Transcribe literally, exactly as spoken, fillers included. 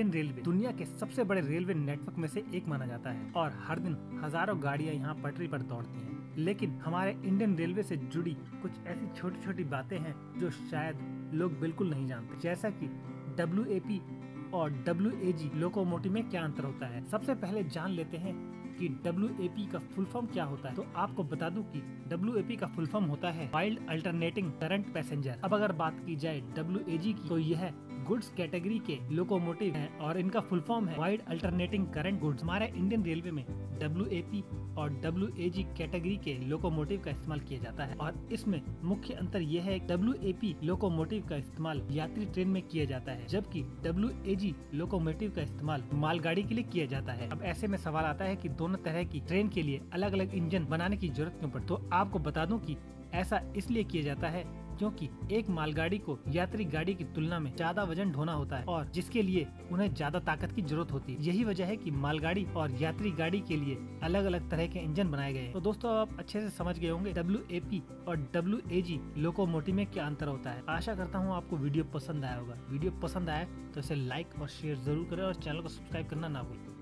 Indian railway दुनिया के सबसे बड़े रेलवे नेटवर्क में से एक माना जाता है और हर दिन हजारों गाड़ियां यहाँ पटरी पर दौड़ती हैं। लेकिन हमारे इंडियन रेलवे से जुड़ी कुछ ऐसी छोटी छोटी बातें हैं जो शायद लोग बिल्कुल नहीं जानते, जैसा कि डब्ल्यू ए पी और डब्ल्यू ए जी लोकोमोटिव में क्या अंतर होता है। सबसे पहले जान लेते हैं कि डब्ल्यू ए पी का फुल फॉर्म क्या होता है। तो आपको बता दूं कि डब्ल्यू ए पी का फुल फॉर्म होता है वाइल्ड अल्टरनेटिंग करंट पैसेंजर। अब अगर बात की जाए डब्ल्यू ए जी की, तो यह गुड्स कैटेगरी के लोकोमोटिव हैं और इनका फुल फॉर्म है वाइड अल्टरनेटिंग करंट गुड्स। हमारे इंडियन रेलवे में डब्ल्यू ए पी और डब्ल्यू ए जी कैटेगरी के लोकोमोटिव का इस्तेमाल किया जाता है और इसमें मुख्य अंतर यह है डब्ल्यू ए पी लोकोमोटिव का इस्तेमाल यात्री ट्रेन में किया जाता है, जबकि डब्ल्यू ए जी लोकोमोटिव का इस्तेमाल मालगाड़ी के लिए किया जाता है। अब ऐसे में सवाल आता है कि दोनों तरह की ट्रेन के लिए अलग अलग इंजन बनाने की जरूरत क्यों पड़ती। तो आपको बता दूं कि ऐसा इसलिए किया जाता है क्योंकि एक मालगाड़ी को यात्री गाड़ी की तुलना में ज्यादा वजन ढोना होता है और जिसके लिए उन्हें ज्यादा ताकत की जरूरत होती है। यही वजह है कि मालगाड़ी और यात्री गाड़ी के लिए अलग अलग तरह के इंजन बनाए गए हैं। तो दोस्तों आप अच्छे से समझ गए होंगे डब्ल्यू ए पी और डब्ल्यू ए जी लोकोमोटिव में क्या अंतर होता है। आशा करता हूँ आपको वीडियो पसंद आया होगा। वीडियो पसंद आया तो इसे लाइक और शेयर जरूर करें और चैनल को सब्सक्राइब करना ना भूलें।